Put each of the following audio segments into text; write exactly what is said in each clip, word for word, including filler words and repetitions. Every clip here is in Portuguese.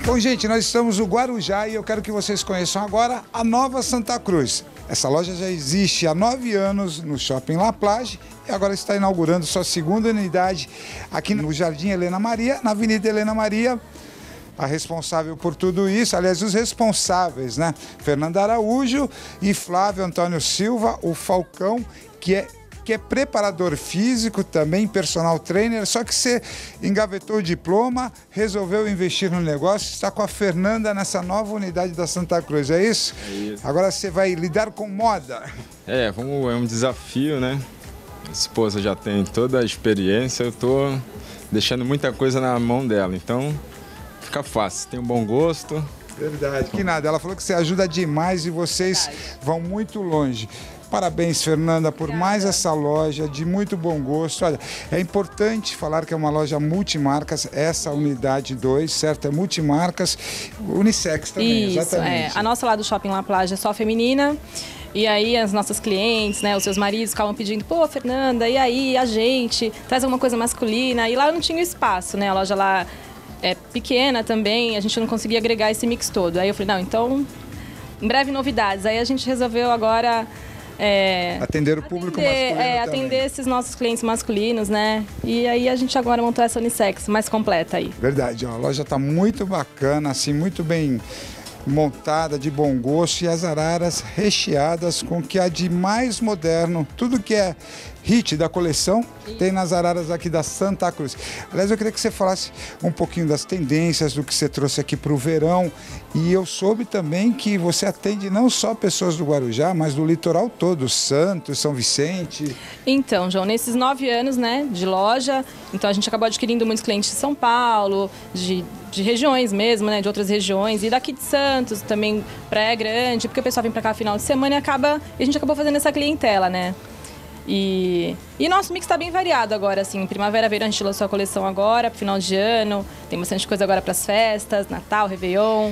Bom, gente, nós estamos no Guarujá e eu quero que vocês conheçam agora a nova Santa Cruz. Essa loja já existe há nove anos no Shopping La Plage e agora está inaugurando sua segunda unidade aqui no Jardim Helena Maria, na Avenida Helena Maria. A responsável por tudo isso, aliás, os responsáveis, né? Fernanda Araújo e Flávio Antônio Silva, o Falcão, que é que é preparador físico, também personal trainer, só que você engavetou o diploma, resolveu investir no negócio, está com a Fernanda nessa nova unidade da Santa Cruz, é isso? É isso. Agora você vai lidar com moda. É, como é um desafio, né? A esposa já tem toda a experiência, eu tô deixando muita coisa na mão dela, então fica fácil, tem um bom gosto. Verdade, que nada, ela falou que você ajuda demais e vocês Verdade. vão muito longe. Parabéns, Fernanda, por Obrigada. mais essa loja de muito bom gosto. Olha, é importante falar que é uma loja multimarcas, essa unidade dois, certo? É multimarcas, unissex também, Isso, exatamente. É. A nossa lá do Shopping La Plage é só feminina. E aí as nossas clientes, né, os seus maridos ficavam pedindo, pô, Fernanda, e aí a gente traz alguma coisa masculina? E lá não tinha espaço, né? A loja lá é pequena também, a gente não conseguia agregar esse mix todo. Aí eu falei, não, então, em breve novidades. Aí a gente resolveu agora... É, atender o público atender, masculino é, também. atender esses nossos clientes masculinos, né? E aí a gente agora montou essa unissex mais completa aí. Verdade, ó, a loja está muito bacana, assim, muito bem montada, de bom gosto, e as araras recheadas com o que há de mais moderno, tudo que é hit da coleção, tem nas araras aqui da Santa Cruz. Aliás, eu queria que você falasse um pouquinho das tendências, do que você trouxe aqui para o verão. E eu soube também que você atende não só pessoas do Guarujá, mas do litoral todo, Santos, São Vicente. Então, João, nesses nove anos, né, de loja, então a gente acabou adquirindo muitos clientes de São Paulo, de, de regiões mesmo, né, de outras regiões, e daqui de Santos, também Praia Grande, porque o pessoal vem para cá no final de semana e acaba, e a gente acabou fazendo essa clientela, né. E, e nosso mix está bem variado agora, assim, primavera, verão, a gente lançou a coleção agora, pro final de ano, tem bastante coisa agora para as festas, Natal, Réveillon,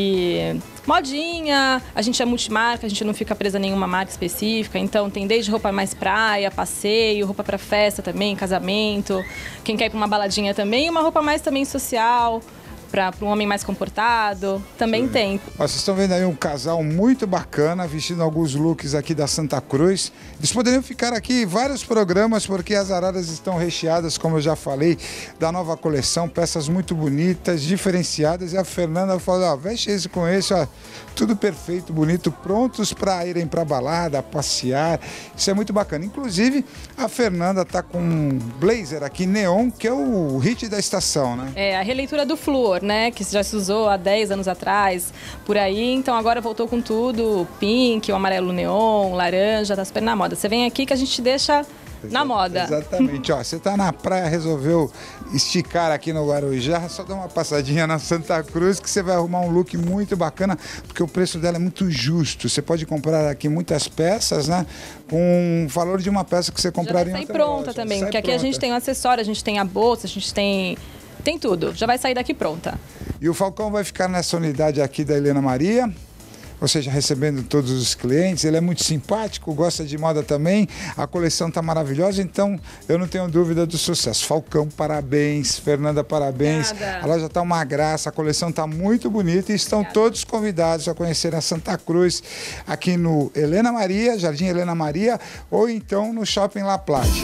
e modinha, a gente é multimarca, a gente não fica presa a nenhuma marca específica, então tem desde roupa mais praia, passeio, roupa para festa também, casamento, quem quer ir para uma baladinha também, e uma roupa mais também social, para um homem mais comportado, também Sim. tem. Ó, vocês estão vendo aí um casal muito bacana, vestindo alguns looks aqui da Santa Cruz. Eles poderiam ficar aqui vários programas, porque as araras estão recheadas, como eu já falei, da nova coleção, peças muito bonitas, diferenciadas. E a Fernanda falou, ó, veste esse com esse, ó, tudo perfeito, bonito, prontos para irem para balada, passear. Isso é muito bacana. Inclusive, a Fernanda tá com um blazer aqui, neon, que é o hit da estação, né? É, a releitura do Flúor, né, que já se usou há dez anos atrás, por aí, então agora voltou com tudo, o pink, o amarelo neon, o laranja, tá super na moda. Você vem aqui que a gente deixa na moda. Exatamente, ó, você tá na praia, resolveu esticar aqui no Guarujá, só dá uma passadinha na Santa Cruz que você vai arrumar um look muito bacana, porque o preço dela é muito justo. Você pode comprar aqui muitas peças, né, com o valor de uma peça que você compraria em outra loja. Já vai sair pronta também, porque aqui a gente tem o acessório, a gente tem a bolsa, a gente tem... Tem tudo, já vai sair daqui pronta. E o Falcão vai ficar nessa unidade aqui da Helena Maria, ou seja, recebendo todos os clientes. Ele é muito simpático, gosta de moda também, a coleção está maravilhosa, então eu não tenho dúvida do sucesso. Falcão, parabéns. Fernanda, parabéns. Obrigada. A loja está uma graça, a coleção está muito bonita e estão Obrigada. todos convidados a conhecer a Santa Cruz aqui no Helena Maria, Jardim Helena Maria, ou então no Shopping La Plage.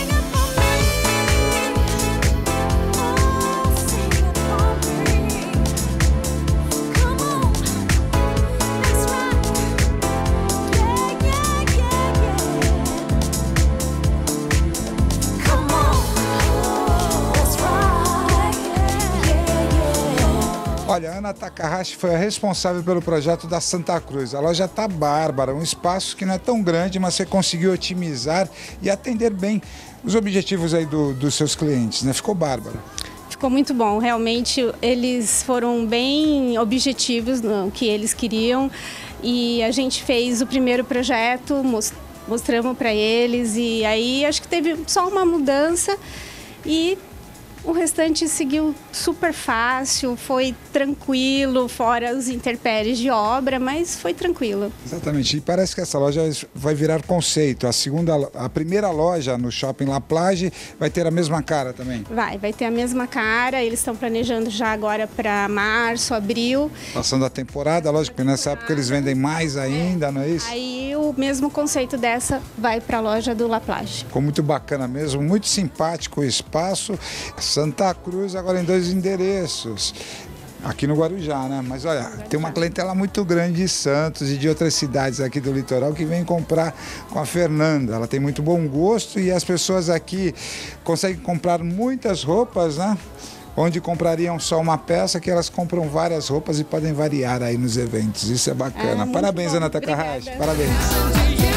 Olha, a Ana Takahashi foi a responsável pelo projeto da Santa Cruz. A loja está bárbara, um espaço que não é tão grande, mas você conseguiu otimizar e atender bem os objetivos aí do, dos seus clientes, né? Ficou bárbaro. Ficou muito bom, realmente eles foram bem objetivos no que eles queriam e a gente fez o primeiro projeto, mostramos para eles e aí acho que teve só uma mudança e O restante seguiu super fácil, foi tranquilo, fora os intempéries de obra, mas foi tranquilo. Exatamente, e parece que essa loja vai virar conceito. A segunda, a primeira loja no Shopping La Plage vai ter a mesma cara também? Vai, vai ter a mesma cara, eles estão planejando já agora para março, abril. Passando a temporada, lógico que nessa época eles vendem mais ainda, não é isso? Aí o mesmo conceito dessa vai para a loja do La Plage. Ficou muito bacana mesmo, muito simpático o espaço. Santa Cruz agora em dois endereços, aqui no Guarujá, né? Mas olha, tem uma clientela muito grande de Santos e de outras cidades aqui do litoral que vem comprar com a Fernanda. Ela tem muito bom gosto e as pessoas aqui conseguem comprar muitas roupas, né? Onde comprariam só uma peça, que elas compram várias roupas e podem variar aí nos eventos. Isso é bacana. É, parabéns, bom. Ana Takahashi. Obrigada. Parabéns.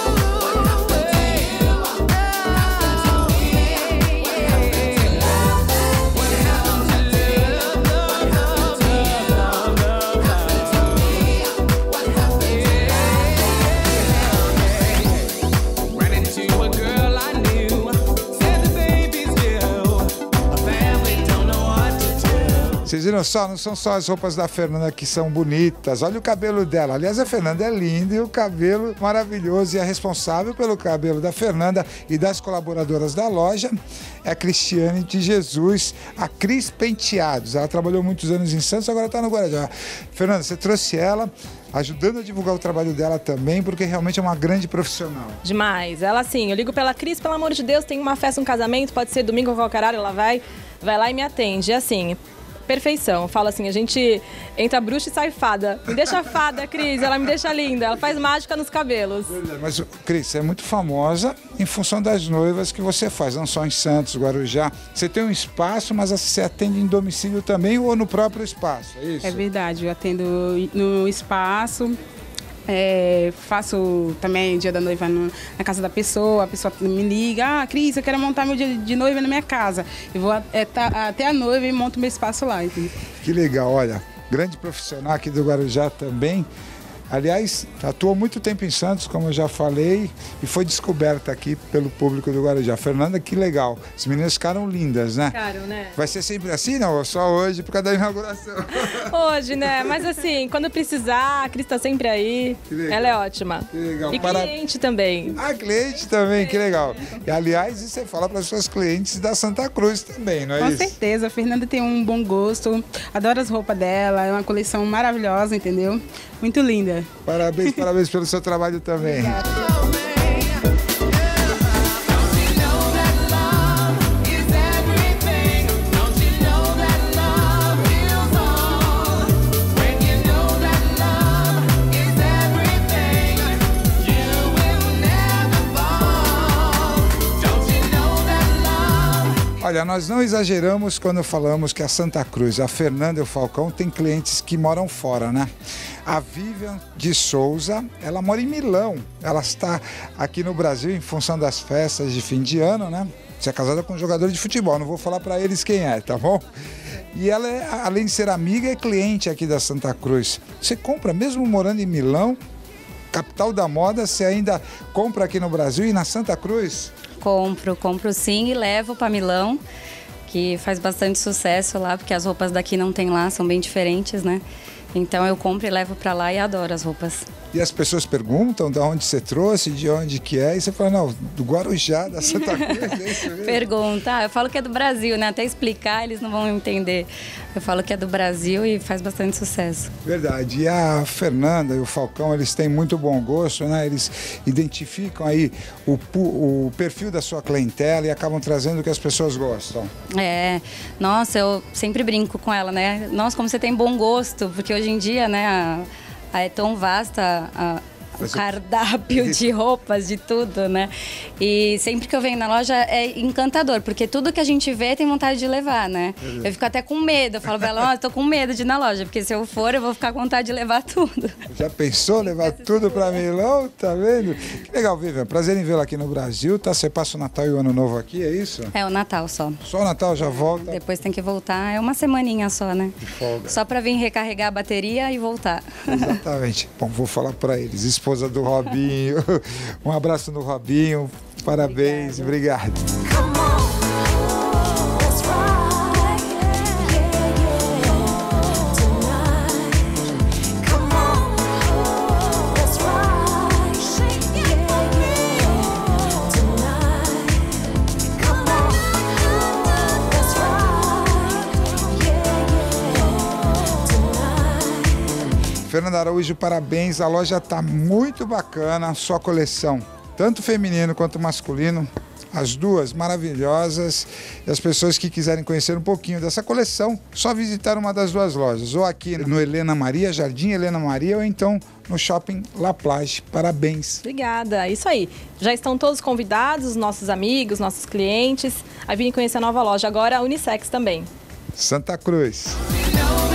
Vocês viram só? Não são só as roupas da Fernanda que são bonitas. Olha o cabelo dela. Aliás, a Fernanda é linda e o cabelo maravilhoso. E a responsável pelo cabelo da Fernanda e das colaboradoras da loja é a Cristiane de Jesus, a Cris Penteados. Ela trabalhou muitos anos em Santos, agora está no Guarujá. Fernanda, você trouxe ela, ajudando a divulgar o trabalho dela também, porque realmente é uma grande profissional. Demais. Ela, assim, eu ligo pela Cris, pelo amor de Deus, tem uma festa, um casamento, pode ser domingo ou qualquer horário, ela vai, vai lá e me atende. E assim, perfeição. Fala assim, a gente entra bruxa e sai fada. Me deixa fada, Cris, ela me deixa linda. Ela faz mágica nos cabelos. Mas, Cris, você é muito famosa em função das noivas que você faz, não só em Santos, Guarujá. Você tem um espaço, mas você atende em domicílio também ou no próprio espaço, é isso? É verdade, eu atendo no espaço. É, faço também dia da noiva no, na casa da pessoa, a pessoa me liga, ah, Cris, eu quero montar meu dia de noiva na minha casa. Eu vou é, tá, até a noiva e monto meu espaço lá. Entendeu? Que legal, olha, grande profissional aqui do Guarujá também. Aliás, atuou muito tempo em Santos, como eu já falei, e foi descoberta aqui pelo público do Guarujá. Fernanda, que legal. As meninas ficaram lindas, né? Ficaram, né? Vai ser sempre assim, não? Só hoje, por causa da inauguração. Hoje, né? Mas assim, quando precisar, a Cris tá sempre aí. Ela é ótima. Que legal. E Para... cliente também. Ah, cliente também, que legal. E, aliás, isso você fala para as suas clientes da Santa Cruz também, não é Com isso? Com certeza, a Fernanda tem um bom gosto, adoro as roupas dela, é uma coleção maravilhosa, entendeu? Muito linda. Parabéns, parabéns pelo seu trabalho também. Obrigada. Olha, nós não exageramos quando falamos que a Santa Cruz, a Fernanda e o Falcão têm clientes que moram fora, né? A Vivian de Souza, ela mora em Milão. Ela está aqui no Brasil em função das festas de fim de ano, né? Você é casada com um jogador de futebol, não vou falar para eles quem é, tá bom? E ela, é, além de ser amiga, é cliente aqui da Santa Cruz. Você compra, mesmo morando em Milão, capital da moda, você ainda compra aqui no Brasil e na Santa Cruz? Compro, compro sim e levo para Milão, que faz bastante sucesso lá, porque as roupas daqui não tem lá, são bem diferentes, né? Então eu compro e levo para lá e adoro as roupas. E as pessoas perguntam de onde você trouxe, de onde que é, e você fala, não, do Guarujá, da Santa Cruz, é isso mesmo? Pergunta, ah, eu falo que é do Brasil, né? Até explicar eles não vão entender. Eu falo que é do Brasil e faz bastante sucesso. Verdade. E a Fernanda e o Falcão, eles têm muito bom gosto, né? Eles identificam aí o, o perfil da sua clientela e acabam trazendo o que as pessoas gostam. É, nossa, eu sempre brinco com ela, né? Nossa, como você tem bom gosto, porque hoje em dia, né, a, a é tão vasta a, o cardápio de roupas, de tudo, né? E sempre que eu venho na loja é encantador, porque tudo que a gente vê tem vontade de levar, né? Uhum. Eu fico até com medo, eu falo pra ela, ó, oh, tô com medo de ir na loja, porque se eu for, eu vou ficar com vontade de levar tudo. Já pensou levar tudo pra Milão? Tá vendo? Que legal, Vivian. Prazer em vê-la aqui no Brasil, tá? Você passa o Natal e o Ano Novo aqui, é isso? É, o Natal só. Só o Natal já volta? Depois tem que voltar, é uma semaninha só, né? De folga. Só pra vir recarregar a bateria e voltar. Exatamente. Bom, vou falar pra eles, esposa do Robinho. Um abraço no Robinho, parabéns, obrigado. obrigado. Fernanda Araújo, parabéns. A loja está muito bacana, sua coleção, tanto feminino quanto masculino. As duas maravilhosas. E as pessoas que quiserem conhecer um pouquinho dessa coleção, só visitar uma das duas lojas, ou aqui no Helena Maria, Jardim Helena Maria, ou então no Shopping La Plage. Parabéns. Obrigada, isso aí. Já estão todos convidados, nossos amigos, nossos clientes, a virem conhecer a nova loja. Agora a Unissex também. Santa Cruz.